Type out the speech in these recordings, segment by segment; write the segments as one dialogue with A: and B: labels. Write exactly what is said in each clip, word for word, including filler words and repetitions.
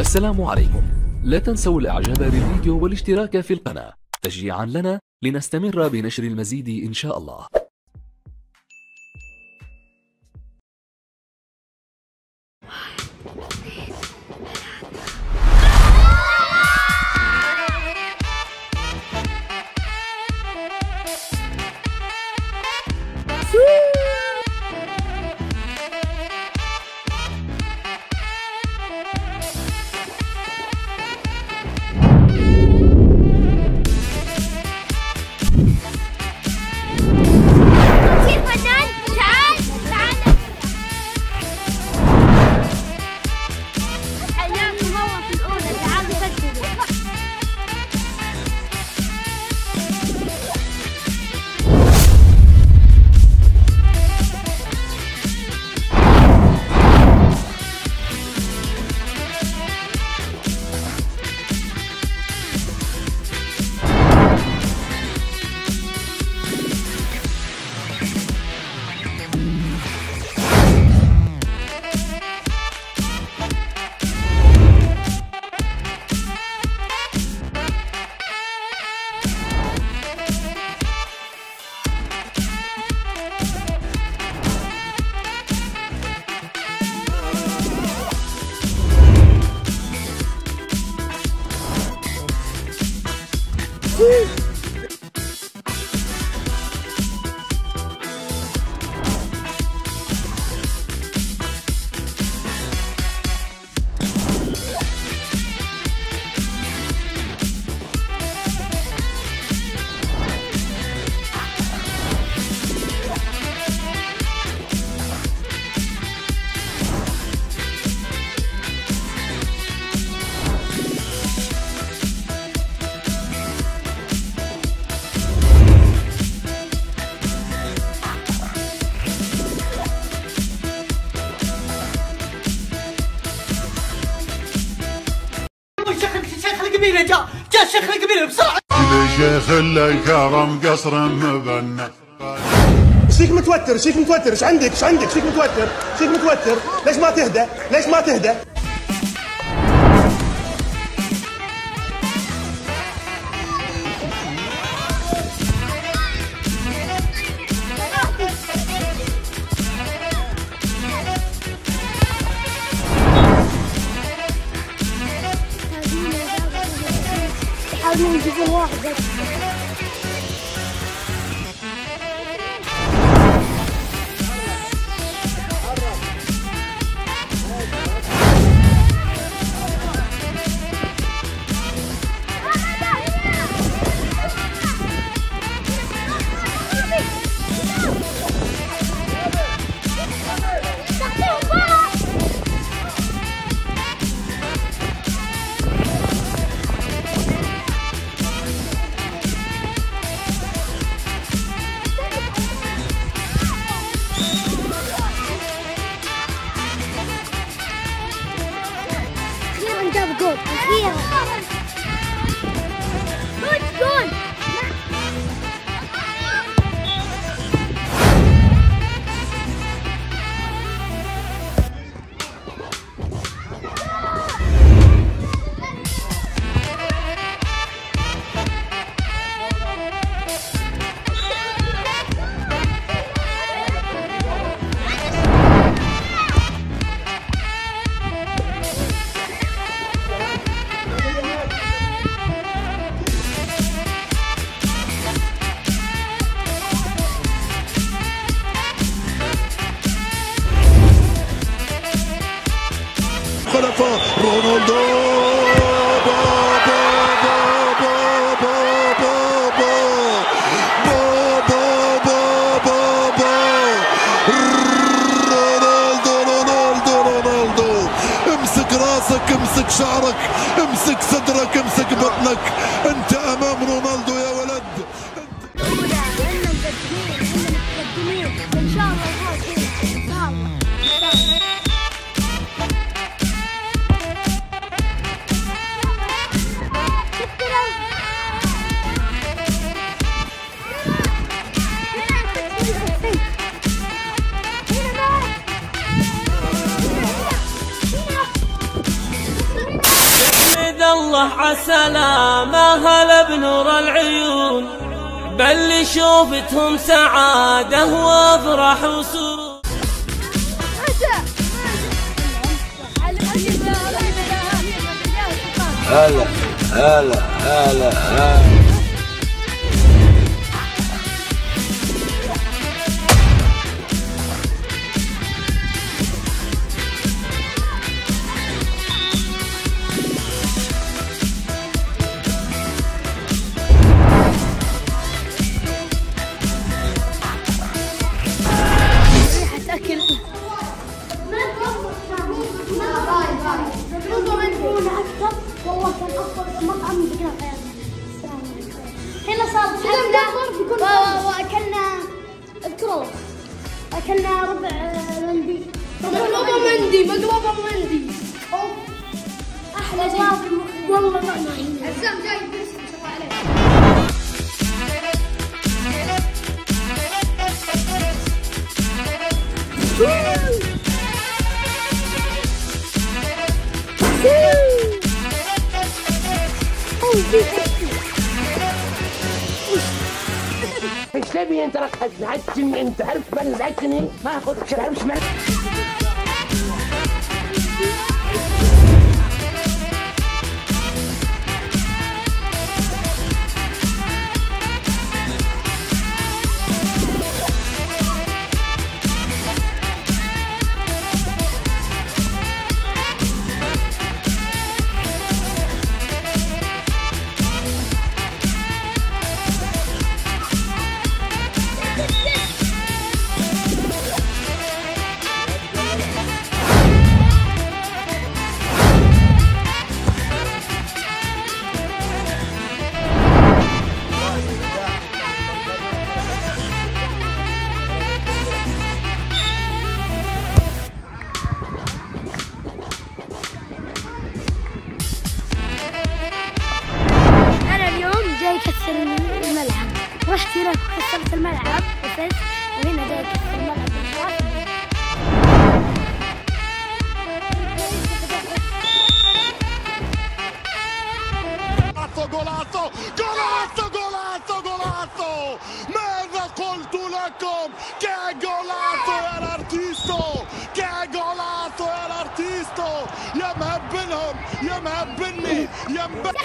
A: السلام عليكم. لا تنسوا الاعجاب بالفيديو والاشتراك في القناة تشجيعا لنا لنستمر بنشر المزيد إن شاء الله.
B: القبيله جاء جاء شيخ القبيله بسرعه.
C: شيخ الكرم قصر مبنى.
D: شيك متوتر شيك متوتر ايش عندك ايش عندك شيك متوتر شيك متوتر ليش ما تهدى ليش ما تهدى؟
E: حاولوا نجيبوا الواحد بس. جاب جول أخيرا. جول جول.
C: خلفه رونالدو امسك راسك امسك شعرك امسك صدرك امسك بطنك انت امام رونالدو يا ولد.
E: ان شاء الله
F: الله عالسلامة هلا بنور العيون، بل شوفتهم سعادة وافرح وسرور.
G: هلا هلا هلا هلا.
E: أكل والله كان أفضل مطعم ذقناه في حياتنا. هنا صارت حفلة وأكلنا اذكروا أكلنا ربع مندي مقلوبة مندي مقلوبة مندي أحلى شيء والله ما هنا عزام جاي بس ما شاء الله عليه.
H: ايش تبي انت؟ راك تزعجني انت، عارف ما تزعجني ما اخذك شرع مش معك.
E: يكسر الملعب، رحت هناك وكسرت الملعب وفزت، وهنا جاي يكسر الملعب.
C: جولاتو جولاتو جولاتو جولاتو ماذا قلت لكم؟ كا جولاتو يا الارتيستو، كا جولاتو يا الارتيستو، يا مهبلهم يا مهبلني يا مهبلني.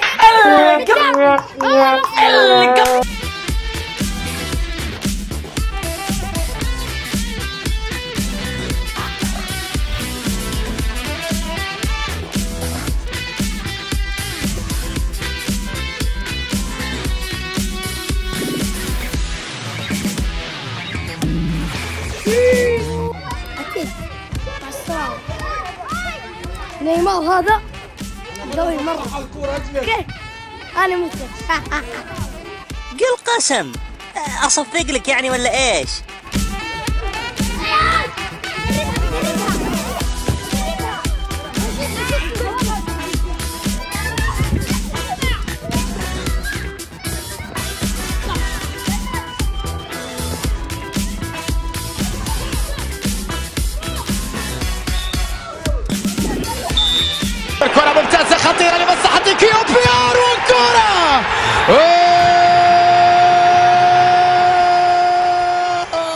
E: أكيد مع السلامة. نيمار هذا قوي مرة. كيف؟ أنا مثل
I: قل قسم أصفق لك يعني ولا إيش؟
B: الكرة ممتازة خطيرة لمصلحة كيوبيار والكرة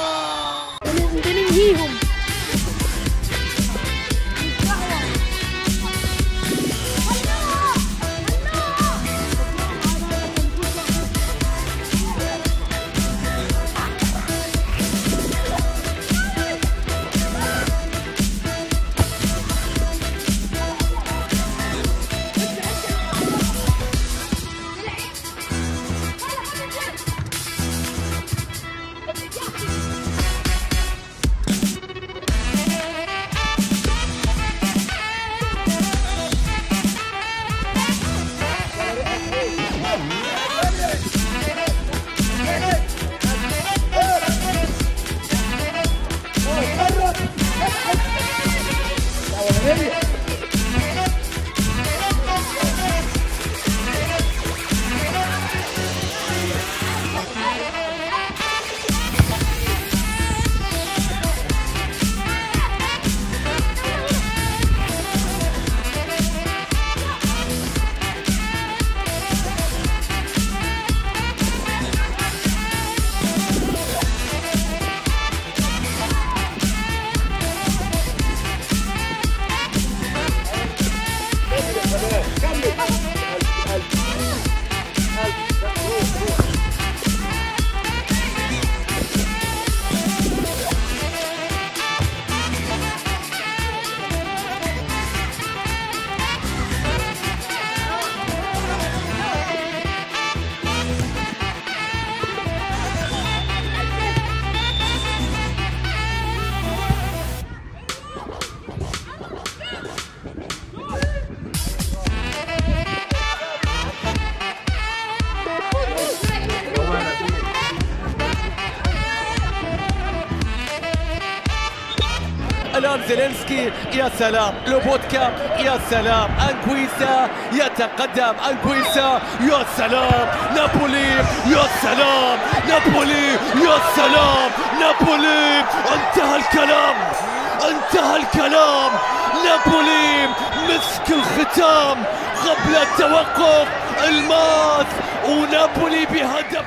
J: الآن زيلينسكي، يا سلام، لوبوتكا، يا سلام، أنكويسا يتقدم، أنكويسا، يا سلام، نابولي، يا سلام، نابولي، يا سلام، نابولي، انتهى الكلام، انتهى الكلام، نابولي مسك الختام قبل التوقف، الماس ونابولي بهدف.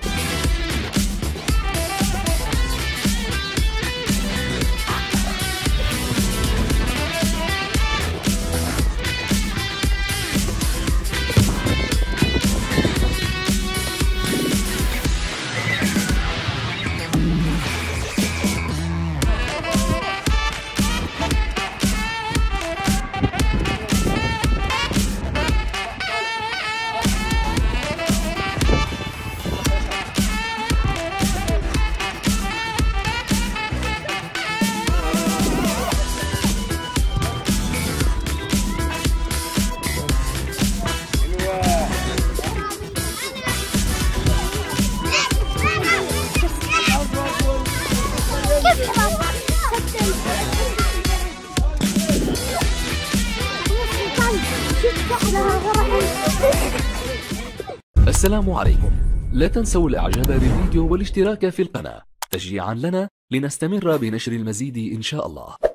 A: السلام عليكم. لا تنسوا الاعجاب بالفيديو والاشتراك في القناة تشجيعا لنا لنستمر بنشر المزيد إن شاء الله.